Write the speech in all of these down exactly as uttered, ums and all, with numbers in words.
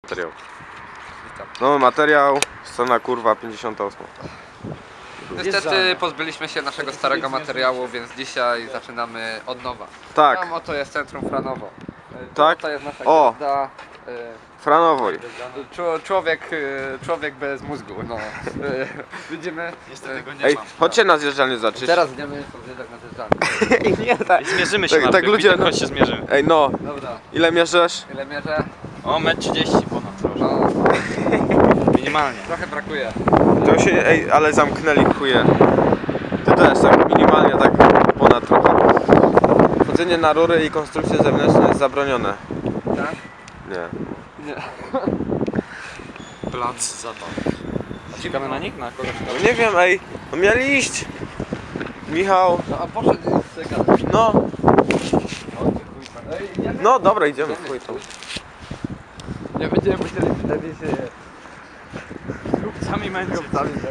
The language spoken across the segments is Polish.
materiał. Nowy materiał, scena kurwa pięćdziesiąta ósma. Niestety pozbyliśmy się naszego starego materiału, więc dzisiaj zaczynamy od nowa. Tak. Tam oto jest centrum Franowo. Tak? To jest nasza O! gwiazda. Franowoj. Człowiek, człowiek bez mózgu, no. Widzimy. Niestety go nie Ej, mam. chodźcie na zjeżdżalnię zacząć. Teraz idziemy zjeżdżać na zjeżdżalnię. Nie, tak. Zmierzymy się Tak, na tak ludzie, no. chodź się zmierzymy. Ej no, Dobra, ile mierzysz? ile mierzę? O, metr trzydzieści ponad troszkę. No, Minimalnie. trochę brakuje. To się, ej, ale zamknęli chuje. Ty też tak minimalnie, tak ponad trochę. Wchodzenie na rury i konstrukcje zewnętrzne jest zabronione. Tak? Nie. Nie. Plac zabaw. Czekamy na nich? Na kogoś? No nie wiem, ej, no mieli iść. Michał, No a poszedł z gadać. no, Ej, idziemy? no dobra, idziemy. Chuj tam. Nie będziemy musieli wtedy się... Sami męczą.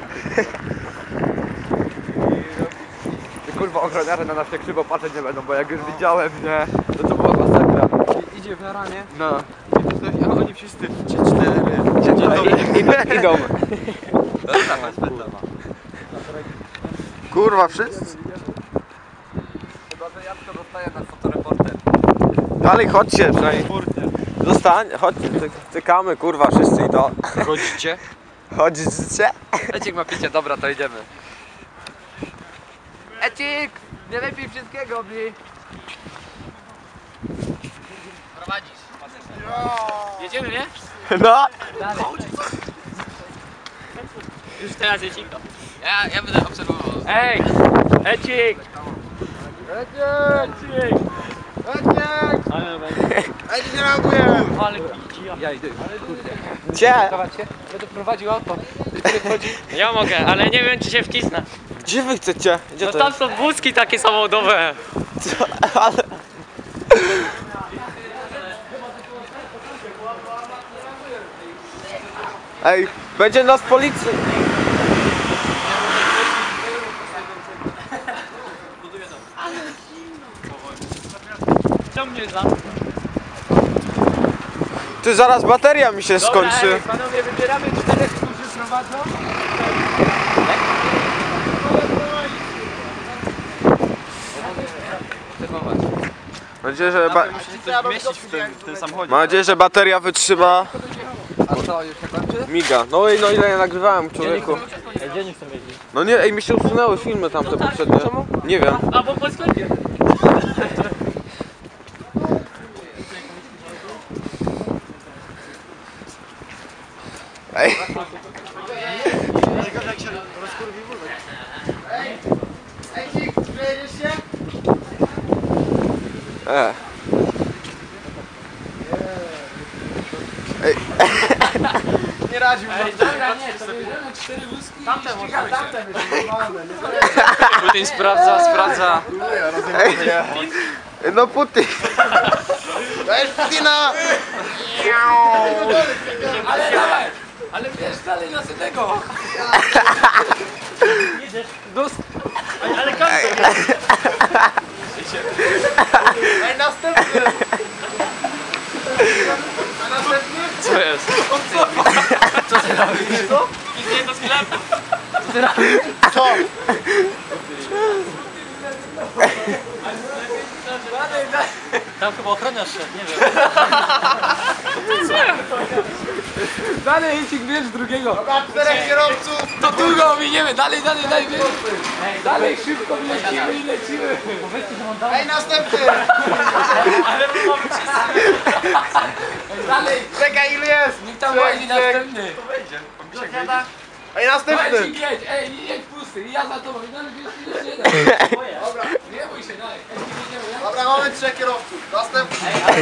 I kurwa ochroniarze na nas się krzywo patrzeć nie będą, bo jak już widziałem, nie, to to była masakra. I, idzie w ranie. No. A oni wszyscy trzy, cztery. Dzień dobry. Idą. Dobra, chodź tam. Kurwa, wszyscy. Chyba, że Jacko dostaje na fotoreporter. Dalej chodźcie, przynajmniej. Zostań, chodźcie, cyk- cykamy, kurwa, wszyscy idą. Chodzicie? Chodźcie. Ecik ma picie, dobra, to idziemy. Ecik! Nie lepiej wszystkiego mi! Prowadzisz. Jedziemy, nie? No. Już teraz jest cicho. Ja, ja będę obserwował. Ej! Ecik! Ecik! Ecik! Ale Ecik nie reaguje! ale pici. Ja idę, kurde. Gdzie? Prowadźcie, będę prowadził auto. Który wchodzi? Ja mogę, ale nie wiem czy się wcisnę. Gdzie wy chcecie? Gdzie No to tam jest? są wózki takie samochodowe. Co? Ale... Ej, będzie nas policja. Co mnie za? Ty, zaraz bateria mi się skończy. Panowie, wybieramy czterech, którzy prowadzą. Mam nadzieję, że, ba... Musicie coś zmieścić w tym, w tym samochodzie. Mam nadzieję, że bateria wytrzyma. A co, już się kończy? Miga. No i no ile ja nagrywałem, człowieku. Gdzie nie chcą jeździć? No nie, ej, mi się usunęły filmy tamte poprzednie. Nie wiem. A bo po sklepie. Ej. E. Ej. Nie radził. Ej, dobra, nie, to bierzemy cztery wózki. Tamte można. Putin sprawdza, sprawdza. Ej. No Putin. Weź Putina! Ale dalej! Ale wiesz dalej na tego! Jedziesz. Dos... Ale, ale kam to Ej, następny! A następny? Co jest? Co ty robisz? Co? Idzie do sklepu. Co ty robisz? Co? Tam chyba ochroniarz szedł, nie wiem. Dalej, Ecik, bierz drugiego. Dobra, czterech kierowców. To długo miniemy, dalej, dalej, dalej. Dalej, szybko lecimy i lecimy. Ej, następny. Ale my mamy wszyscy. Dalej, czekaj, ile jest? Nikt tam wchodzi następny. Ej, następny. Ecik, jedź, ej, nie jedź pusty. I ja za tobą. I dalej, bierz, bierz, jeden. Dobra, nie bój się, dalej. Ecik, jedziemy, ja? Dobra, mamy trzech kierowców. Następny.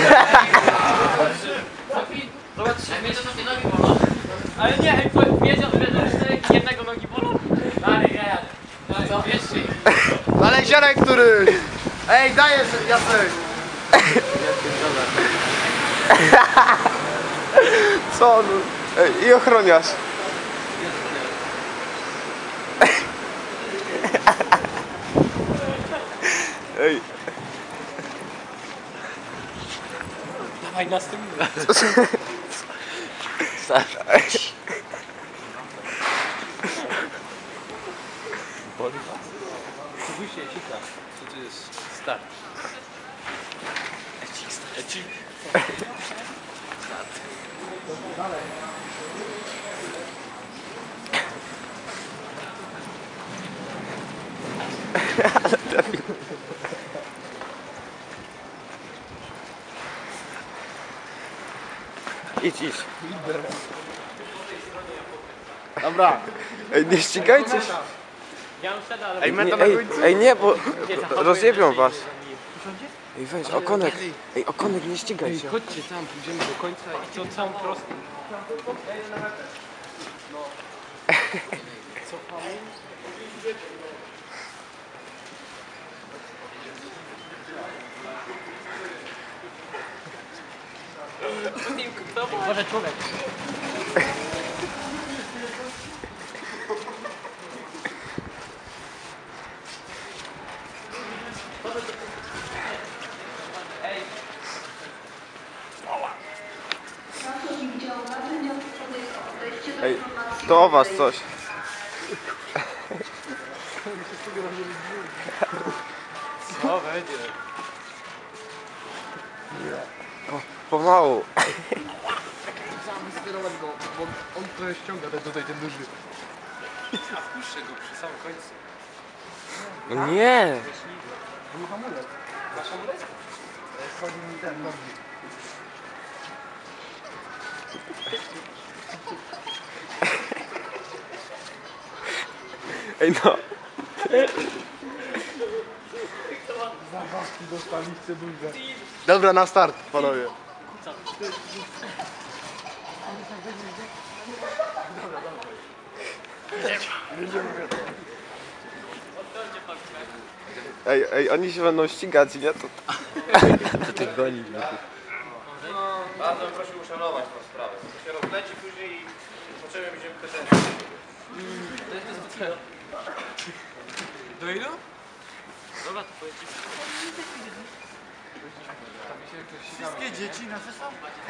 Zobacz, mnie to takie nogi bolą. Ale nie, ej, wiedział, że czterech jednego nogi bolą. Dalej, ja jadę. Dalej, co? Jeszcze. Dalej, ziarek, który. Ej, dajesz, Jacek. Co on? Ej, i ochroniarz. Ej. Dawaj następny. Start. Co to jest? Start. Ecik. Idź, idź. Dobra. Ej, nie ścigajcie się. Ja mam wtedy, ale... Ej, Nie, meta na ej, końcu. ej, nie, bo Nie, zachoduję rozjebią się was. i- Ej, weź, okonek. Ej, okonek, nie ścigaj się. Chodźcie tam, pójdziemy do końca i to całą prostą. Może człowiek. Ej, to o was coś. Co będzie? Po, pomału. Musimy skierować go, bo on trochę ściąga ten tutaj ten duży. A wpuszczę go przy samym końcu. No nie. Był hamulec. Masz hamulec? Chodzi mi ten nogi. Ej, no. Zabawki dostaliście duże. Dobra, na start, panowie. Ej, ej, oni się będą ścigać, nie? To... To ty goni. Bardzo bym prosił uszanować tę sprawę. To się rozleci później i potrzebujemy będziemy pretensje. Do ilu? Dobra, to pojedziemy. Wszystkie dzieci nasze są.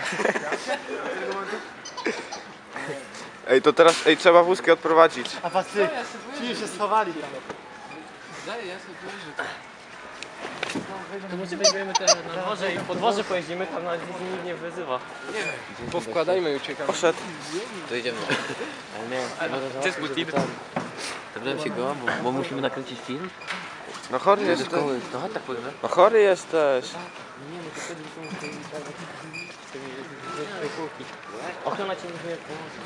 Ej, to teraz, ej, trzeba wózki odprowadzić. A patrzcie, ci się schowali tam. Daj, ja sobie pojeżdżę. To może weźmiemy te na dworze i po dworze pojeździmy, tam nawet nikt nie wyzywa. Powkładajmy i uciekamy. Poszedł. To idziemy. Ale nie, To jest butin. Zabrałem się go, bo, bo musimy nakręcić film. No chory Do jesteś. szkoły. To chodź tak powiemy. No chory jesteś. Nie, no to wtedy są z tymi tymi kółki. Ochrona cię nie pomoże.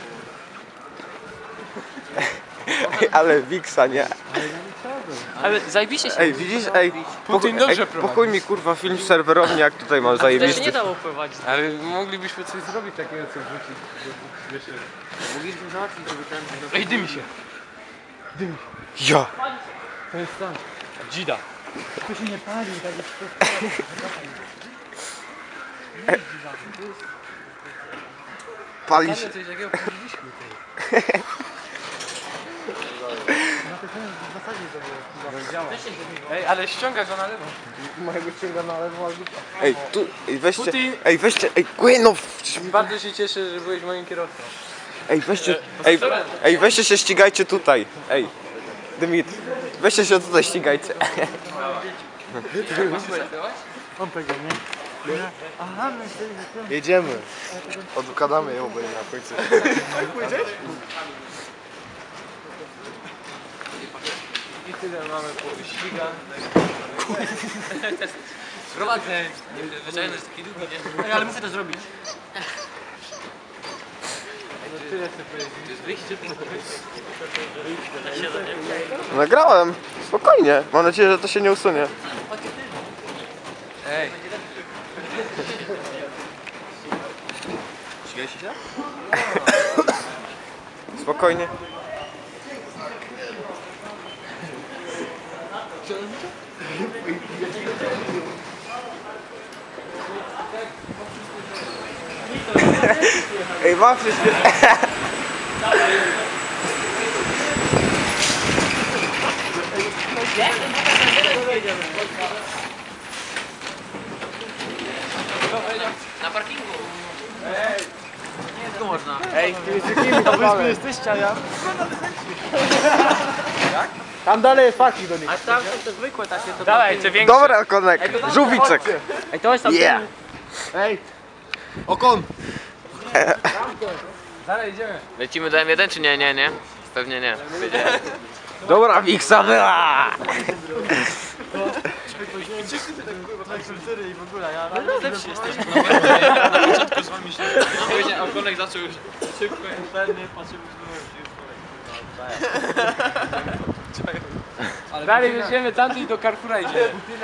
Ej, ale Wiksa, nie? Ale zajebiście się. Ej, widzisz? Ej, Putin ej, dobrze prowadzi. pochuj mi kurwa film serwerownie, jak tutaj mam To się nie zajebisty. dało prowadzić. Ale moglibyśmy coś zrobić takiego, co wrzucić. Mogliśmy załatwić, żeby ten... Ej, dymi się. Ja! To jest tam. Dzida. To się nie pali, tak jest. Pali się. Coś takiego powiedzieliśmy. Ej, ale ściąga go na lewo. Mojego ściąga na lewo, a Ej, tu, ej, weźcie, Putin. ej, weźcie, ej, kły, no, bardzo się cieszę, że byłeś moim kierowcą. ej, weźcie, ej, ej, weźcie się ścigajcie tutaj, ej, Dymit, weźcie się tutaj ścigajcie. Jedziemy. Odkładamy ją, bo nie na końcu. I tyle mamy po wyścigach. Prowadzę. Zwyczajno jest taki długi, nie? Ej, ale muszę to zrobić. Tyle chcę powiedzieć. To jest wyjście. Siedzenie. Nagrałem, spokojnie, mam nadzieję, że to się nie usunie. Ej. Ścigajcie się? Spokojnie. Ej, wafry się... Na parkingu. można. Ej, to wy jesteście, a ja? Tam dalej jest parking do nich. A tam są te zwykłe takie, to Dawaj, czy większe. Dobra, konek. Żółwiczek. Ej, to jest tam... Yeah. Ej, Okon! dalej idziemy. Lecimy do M jeden czy nie? Nie, nie. Pewnie nie. Dobra, Wiksa była. i w ogóle, ja lepsi jesteśmy. Na początku z wami się... No później okonek zaczął już szybko, pewnie patrzymy Dalej idziemy tamtym i do Carrefoura idziemy.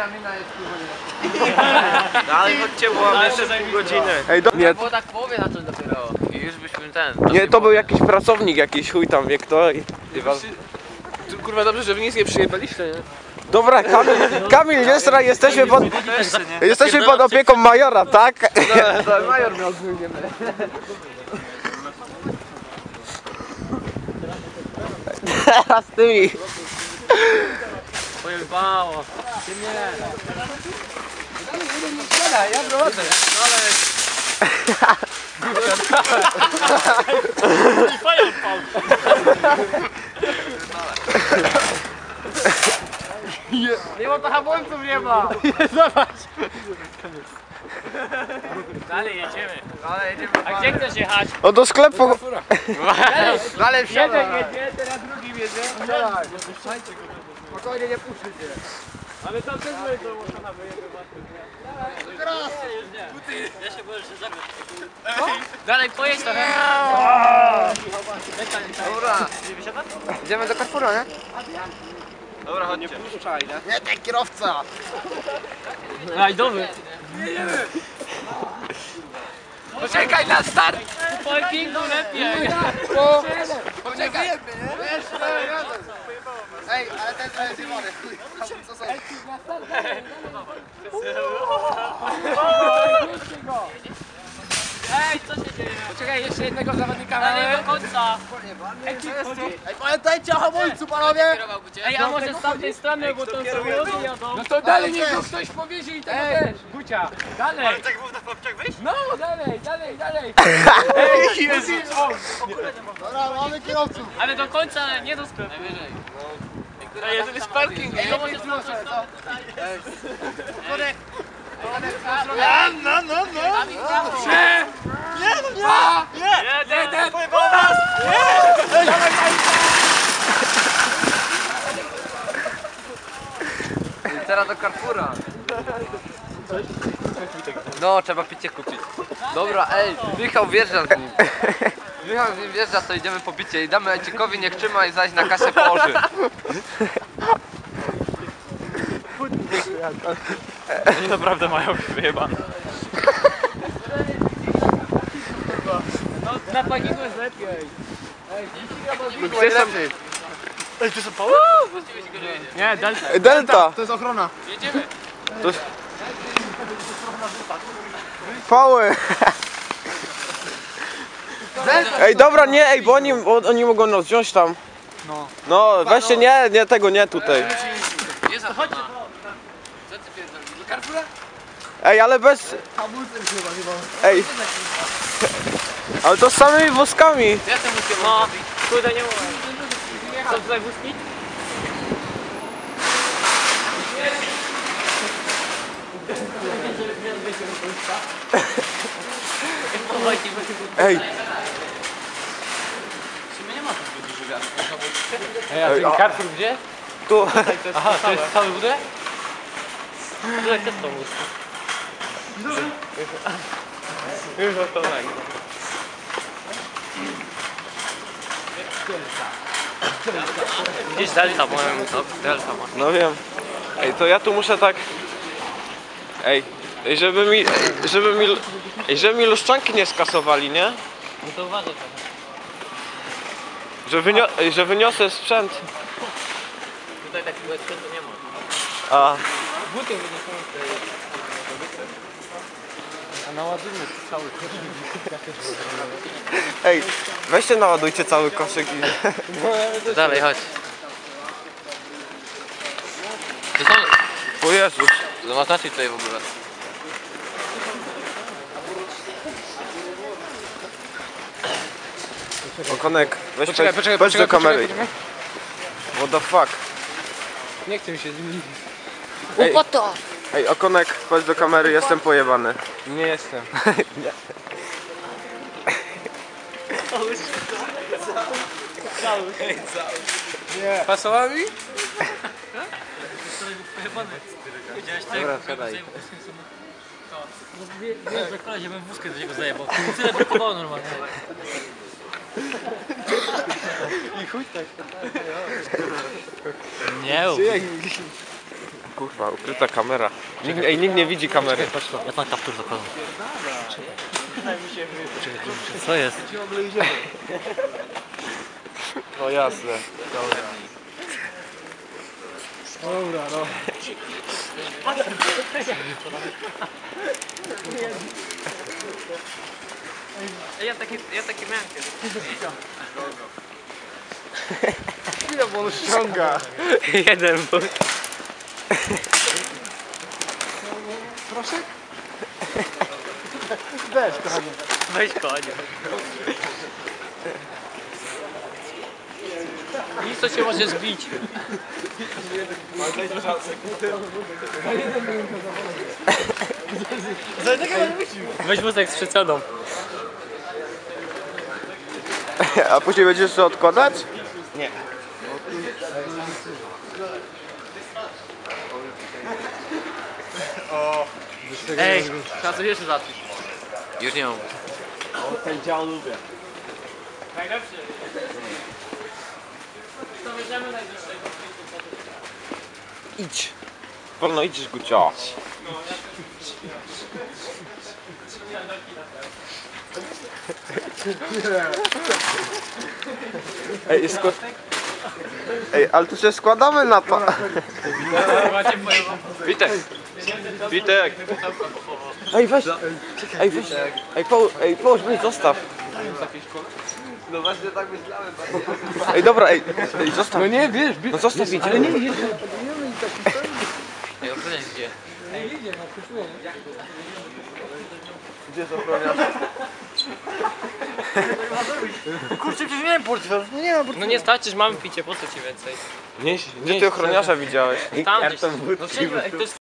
No ale chodźcie, bo mamy jeszcze pół godziny. Ej, do... Nie, Było tak w połowie zacząć dopiero. I już byśmy ten... nie, to był jakiś pracownik, jakiś chuj tam wie kto i... i was... Kurwa, dobrze, że wy nic nie przyjebaliście, nie? Dobra, Kamil, Kamil jest, jesteśmy pod... Jesteśmy pod opieką majora, tak? To major miał ogólnie. Teraz tymi. Pojebało. Ja prowadzę. Nie ma to hamulców, nie ma. Dalej jedziemy. Dalej jedziemy. A gdzie chcesz jechać? O, do sklepu. Dalej Jeden jedzie, teraz drugi jedzie. Spokojnie, nie puszczę cię. Ale tam też były to można wyjechać. Ja się boję, że zabiorę. Dalej, pojedź trochę. Dobra. Idziemy do Carrefoura, nie? Dobra, chodźcie. Nie, ten kierowca! Rajdowy. Poczekaj na start! Po parkingu lepiej. Poczekaj! Ej, ale ten trochę zjebany. Co są? Ej, co się dzieje? Poczekaj, jeszcze jednego zawodnika Na mamy. niego końca. Ej, pamiętajcie o hamulcu, panowie! Ej, a może z tamtej strony, bo to samochody jadą. No to dalej niech go ktoś powiedzie i tego też. Gucia, dalej. Tak można w papciach wyjść? No, dalej, dalej, dalej. Ej, Jezu. Dobra, mamy kierowców! Ale do końca, ale nie do sklepu. Najwyżej. Ej, to jest parking. Ej, to może zobaczyć, co? No, no, no! Trzy, dwa, jeden. Teraz do Carrefoura. No, trzeba picie kupić. Dobra, ej, Michał wjeżdża z nim. Michał z nim wjeżdża, to idziemy po picie i damy Ejcikowi, niech trzyma i zaś na kasę położy. Oni naprawdę mają wyjebane. No, na parkingu jest lepiej. Gdzieś tam... Ej, to są pały? Nie, Delta. Delta. To jest ochrona. Jedziemy. Pały. Ej, dobra, nie, ej, bo oni, bo oni mogą nas wziąć tam. No. No, weźcie, nie, nie tego, nie tutaj. Jest chodźcie. Co ty pierdolisz? Do Carrefoura? Ej, ale bez... Ej. Ale to z samymi wózkami. Ja chcę wózkiem. No, kurde, nie mogę. Są tutaj wózki? Ej. Ej, a ten Carrefour gdzie? Tu. Aha, to jest cały budynek? Tutaj też są wózki. Już o to tak. Gdzieś Delta, bo no, Delta ma. No wiem. Ej, to ja tu muszę tak... Ej, ej, żeby mi... Ej, żeby mi... Ej, żeby mi luszczanki nie skasowali, nie? No to uważaj trochę. Że, wynio... Ej, że wyniosę sprzęt. Tutaj takiego sprzętu nie ma. A... Buty nie są tutaj. A naładunek cały koszyk. Ej, weźcie naładujcie cały koszyk i... Dalej, chodź. To są... O Jezus. Zobaczcie tutaj w ogóle. Okonek, weź Poczekaj, powiedz, poczekaj, powiedz do poczekaj, kamery. poczekaj, What the fuck? Nie chcę mi się z nim. Ej, ej, Okonek, chodź do kamery, jestem pojebany. Nie jestem. Pasował mi? Dobra, siadaj. Wiesz, że koleś, ja bym wózkę do niego zajebał. Tyle brakowało normalnie. Nie mów. Kurwa, ukryta kamera. Nikt, ej, nikt nie widzi kamery. Ja tam kaptur zakładam. Co jest? No jasne. Dobra, no. Ja taki, ja taki miałem kiedyś. Ile on ściąga? Jeden był. Proszę? Weź, kochanie. Weź konie. Nic to się może zbić. Weź wózek z przeceną. A później będziesz jeszcze odkładać? Ej, trzeba coś jeszcze zacząć. Już nie mam. Najlepszy. To bierzemy najwyższego. Idź. Wolno idziesz, Gucio. Ej, sko... Ej, ale tu się składamy na to. Macie pojebał. Witek! Witek! Ej, weź. Ej, weź. Ej, po, ej połóż, weź, zostaw. No właśnie tak myślałem. Ej, dobra, ej, ej zostaw. No nie, wiesz, wiesz. No zostaw, idziemy. Ale nie, nie. Ej, ochroniarz gdzie? Gdzie jest ochroniarz? Kurczę, przecież miałem portfel. No nie mam portfela. No nie starczysz, mamy picie, po co ci więcej? Nie, gdzie ty ochroniarza widziałeś? Tam gdzieś. No wszędzie, ej, to jest